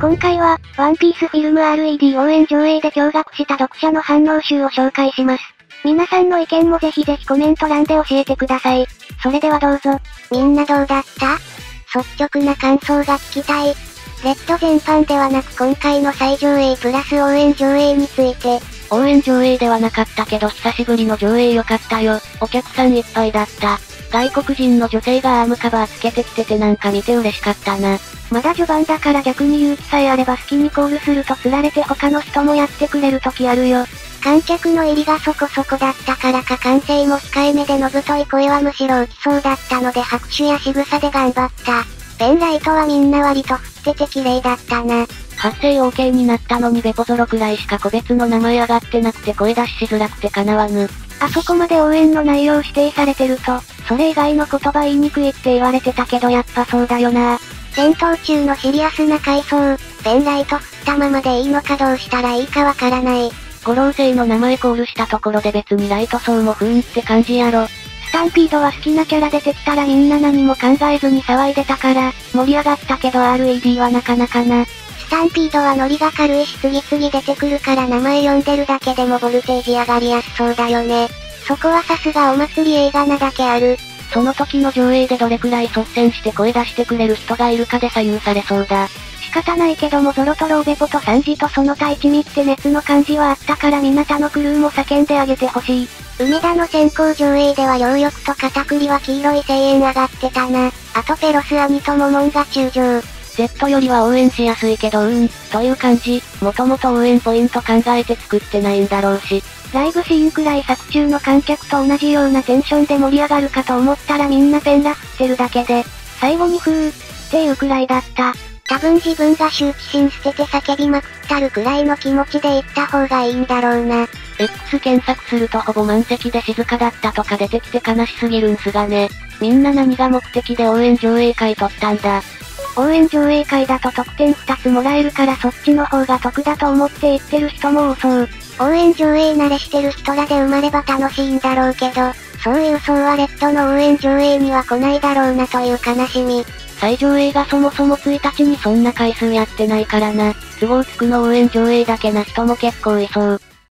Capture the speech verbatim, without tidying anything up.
今回は、ワンピースフィルム アールイーディー 応援上映で驚愕した読者の反応集を紹介します。皆さんの意見もぜひぜひコメント欄で教えてください。それではどうぞ。 みんなどうだった？率直な感想が聞きたい。レッド全般ではなく今回の再上映プラス応援上映について。 応援上映ではなかったけど久しぶりの上映良かったよ。お客さんいっぱいだった。外国人の女性がアームカバーつけてきててなんか見て嬉しかったな。 まだ序盤だから逆に勇気さえあれば好きにコールすると釣られて他の人もやってくれる時あるよ。 観客の入りがそこそこだったからか歓声も控えめでのぶとい声はむしろ浮きそうだったので拍手や仕草で頑張った。ペンライトはみんな割と振ってて綺麗だったな。 発声 OK になったのにベポゾロくらいしか個別の名前上がってなくて声出ししづらくて叶わぬ。 あそこまで応援の内容指定されてると、それ以外の言葉言いにくいって言われてたけどやっぱそうだよな。 戦闘中のシリアスな回想、ペンライト振ったままでいいのかどうしたらいいかわからない。 五老星の名前コールしたところで別にライト層も不運って感じやろ。 スタンピードは好きなキャラ出てきたらみんな何も考えずに騒いでたから、盛り上がったけど アールイーディー はなかなかな。 スタンピードはノリが軽いし次々出てくるから名前呼んでるだけでもボルテージ上がりやすそうだよね。そこはさすがお祭り映画なだけある。 その時の上映でどれくらい率先して声出してくれる人がいるかで左右されそうだ。 仕方ないけどもゾロとローベポとサンジとその他一味って熱の感じはあったからみなたのクルーも叫んであげてほしい。 梅田の先行上映では両翼と片栗は黄色い声援上がってたな。あとペロス兄とモモンが中将。 Z よりは応援しやすいけどうーん、という感じ。もともと応援ポイント考えて作ってないんだろうし。 ライブシーンくらい作中の観客と同じようなテンションで盛り上がるかと思ったらみんなペンラ振ってるだけで、最後にふーっていうくらいだった。 多分自分が羞恥心捨てて叫びまくったるくらいの気持ちで言った方がいいんだろうな。 X 検索するとほぼ満席で静かだったとか出てきて悲しすぎるんすがね。みんな何が目的で応援上映会撮ったんだ。 応援上映会だと特典ふたつもらえるからそっちの方が得だと思って言ってる人も多そう。 応援上映慣れしてる人らで生まれば楽しいんだろうけど、そういう層はレッドの応援上映には来ないだろうなという悲しみ。 再上映がそもそもついたちにそんな回数やってないからな。都合つくの応援上映だけな人も結構いそう。